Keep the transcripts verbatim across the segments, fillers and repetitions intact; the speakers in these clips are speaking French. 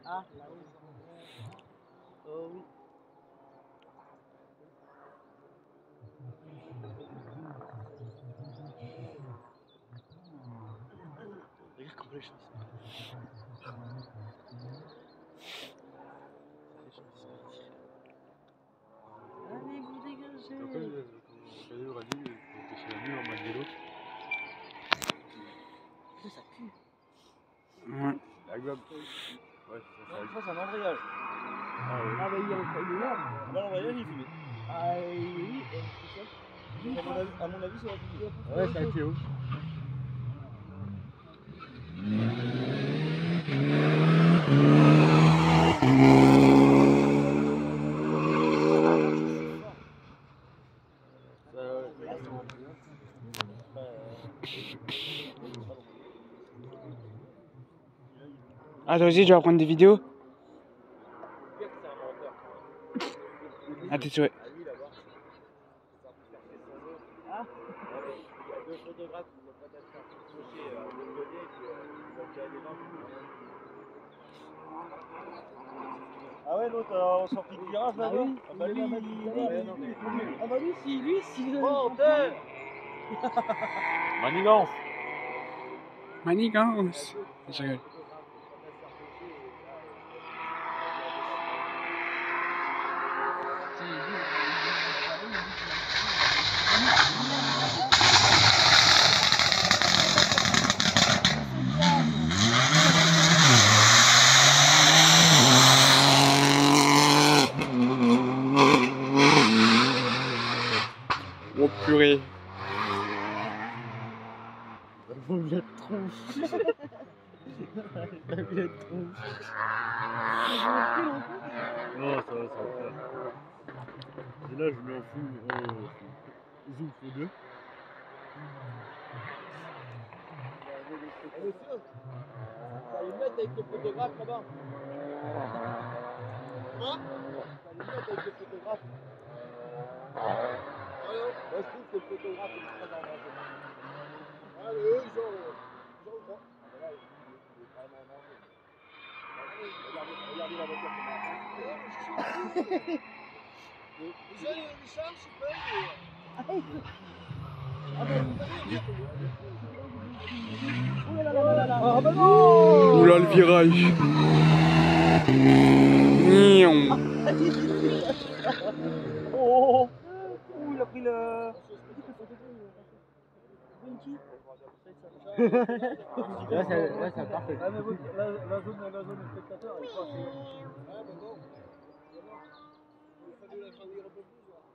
Ah, là-haut. Oh oui. Regarde comment les gens ils sont. Allez, vous dégagez. Après, quand on aura dit, quand t'es chez la nuit en mode vélo. Ça pue. Ouais. La gomme. Ouais, ça, ça, ça c'est un embrayage. Ah oui. Ah bah il est là. Ah bah l'embrayage il est fumé. Ah oui, c'est ça. À mon avis, à mon avis c'est la fumée. Ouais, c'est un Théo. Ah, toi aussi, tu vas prendre des vidéos? Ah, t'es souhait. Ah, il y a deux photographes qui vont peut-être faire faucher de l'autre côté et puis ils vont tirer des vents. Ah ouais, l'autre en sortie de virage là-bas. Ah, oui. Ah bah lui, il est non mais. Ah bah lui, si, lui, si. Oh, terre. Manigance. Manigance. Je rigole. Oh purée. Faut bien être tronche. La viette tronche. Non, ça va, ça va faire. Et là, je lui en fous. Oh, zoom pour deux. Eh monsieur, vous allez me mettre avec le photographe là-bas. Quoi? Vous allez me mettre avec le photographe. Alors, moi je trouve que le photographe il est très en danger. Ah mais eux ils ont, ils ont le droit. Ah mais là il est vraiment en danger. Regardez, regardez la voiture comment elle est. Déjà Richard, je sais pas. Ah ben oh là là là là là. Ah bah non. Oula le virage. Oh, oh, il a pris le. Là, c'est, là, c'est parfait. Ah, mais vous, la, la zone, la zone spectateur, elle est pas assez. Ah, bah non. Il fallait la grandir un peu plus, là.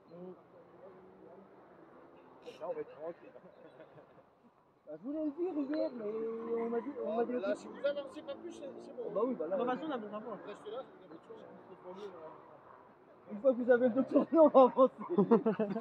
Là, on va être tranquille. Bah, je voulais le dire hier, mais on m'a dit. On m'a dit là, si vous avancez pas plus, c'est bon. Bah oui, bah là. De toute façon, on a besoin de voir. Restez là, si vous avez de choses. Une fois que vous avez le dos tourné, on va avancer.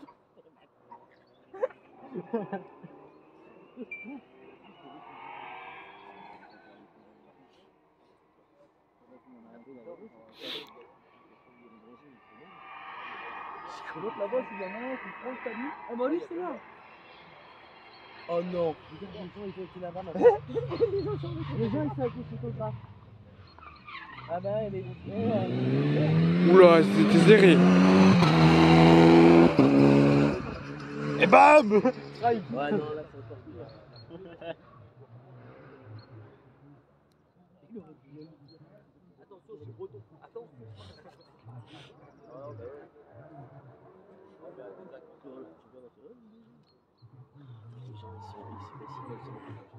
L'autre là-bas, s'il y en a un qui prend le tamis. Ah bah lui, c'est là. Oh non. Regarde, les gens, ils ont été là-bas maintenant. Les gens, ils sont avec les photographes. Ah bah, elle est. Oula, c'était serré. Et bam! Ouais, non, là, c'est encore pire. Attention, c'est breton. Attention. Ah, bah ouais. Ah, bah, exactement. Tu vois, tu vois, là, c'est vrai. Les gens, ils sont. Ils se facilent, ils sont.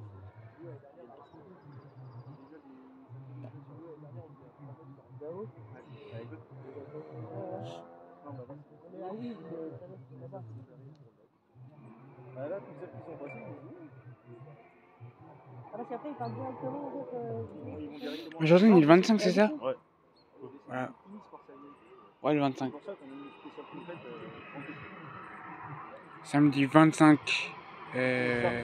Là-haut? Ouais. Non, bah vas-y. Mais ah oui, c'est là-bas. Ah là, toutes celles qui sont passées, ils vont où? Ah parce qu'après, ils partent directement vers... Euh, ils vont directement... Aujourd'hui, on est le vingt-cinq, c'est ça? Ouais. Voilà. Ouais, le vingt-cinq. C'est pour ça qu'on a une spéciale complète euh, Samedi vingt-cinq euh,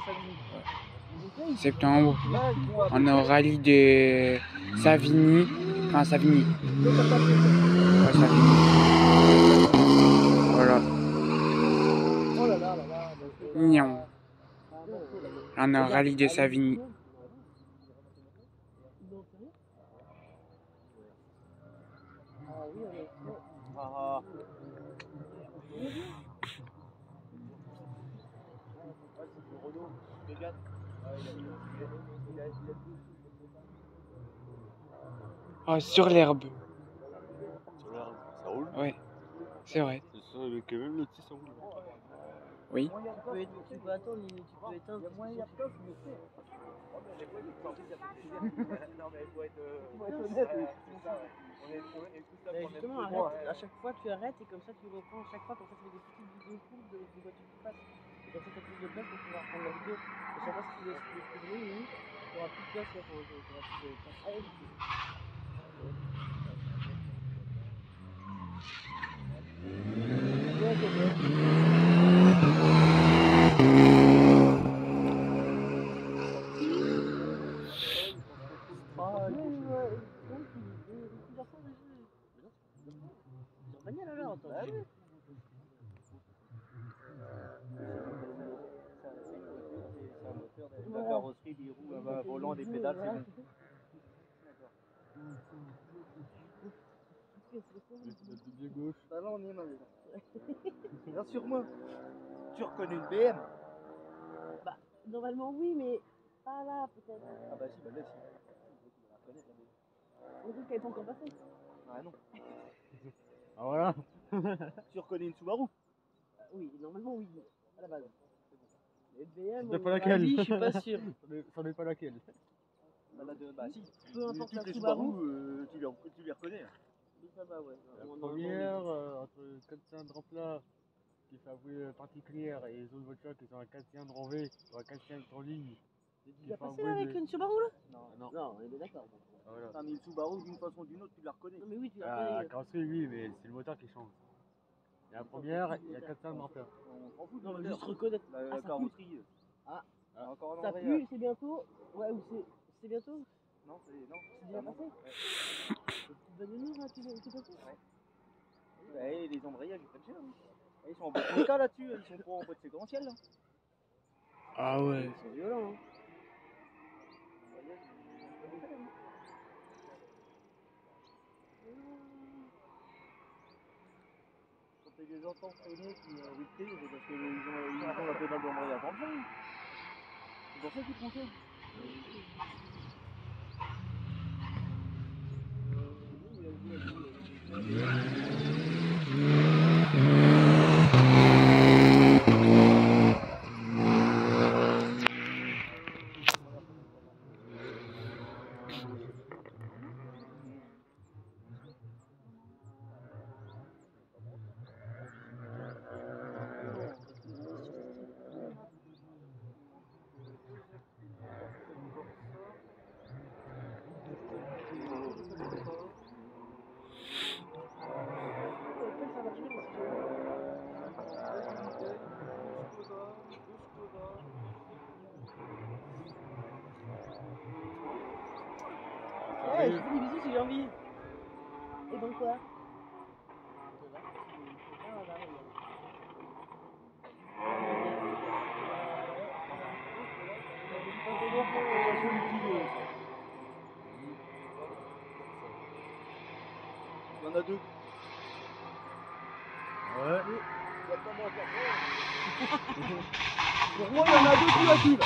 septembre, on a au rallye de Savigny. Enfin, Savigny. Ouais, Savigny. Voilà. Mignon. On a au rallye de Savigny. Ah oui, on est trop. Ah. Ah, c'est du Renault, Mégane. Ah, il a mis il a Ah, sur l'herbe. Sur l'herbe, ça roule. Ouais, c'est vrai. C'est ça, mais quand même le petit ça roule. Oui. Tu peux, tu peux attendre, tu peux éteindre. Il y a moins de place, mais c'est. Non, mais il faut être honnête. C'est ça, ouais. On est tous là pour justement, arrête, à chaque fois tu arrêtes et comme ça tu reprends chaque fois, comme ça tu fais des petites vidéos courtes de, de voitures qui passent. Et comme ça tu as plus de place pour pouvoir prendre la vidéo. Et chaque fois si tu laisses des trucs limite, tu n'auras plus de place, tu auras plus de place. La carrosserie, des roues, un volant, des pédales, c'est bon. Le pied gauche. Bah là on y est maintenant. Rassure-moi. Tu reconnais une B M? Bah, normalement oui, mais pas là peut-être. Ah bah si, bah là si. Tu vas la reconnaître la B M. On dit qu'elle n'est pas encore passée. Ah non. Ah voilà. Tu reconnais une Subaru? Ah, oui, normalement oui, à la base. Les B M, Je sais pas on laquelle. dit, je suis pas sûr. Ça n'est pas laquelle. Bah, là, de, bah si. Peu importe toutes la les Subaru. Subaru, euh, tu, les, tu les reconnais. Oui, ça va, ouais. La Normalement, première, euh, entre le quatre cylindres plat qui est fabriqué particulière et les autres voitures qui sont un quatre cylindres en V ou un quatre cylindres en ligne. Tu as passé là avec une Subaru là? Non, non. Non, on est bien d'accord. Ah, voilà. Ah, mais une Subaru, d'une façon ou d'une autre, tu la reconnais. Non, mais oui, tu la Ah, reconnais. la carrosserie, oui, mais c'est le moteur qui change. Et la première, il y a quatre cylindres en plat. On s'en fout. Non, mais juste reconnaître. La, Ah, la ça carrosserie. euh, Ah, ah, encore un ça embrayage. pue, c'est bientôt. Ouais, ou c'est c'est bientôt. Non, c'est non. C'est déjà passé. Ouais. Tu vas venir là, tu es passé? Ouais. Ouais, les embrayages, ils prennent cher. Hein. Ils sont en boîte méca là-dessus, ils sont pas en boîte séquentielle là. Ah ouais. C'est violent, hein. Quand tu les entends freiner, qui ont envie de crier, c'est parce qu'ils ont, ils ont la pédale d'embrayage en fond. C'est pour ça qu'ils font ça. Ouais, je te fais des bisous si j'ai envie. Et donc quoi? Il y en a deux. Ouais. Pour moi, il y en a deux qui la cuivent.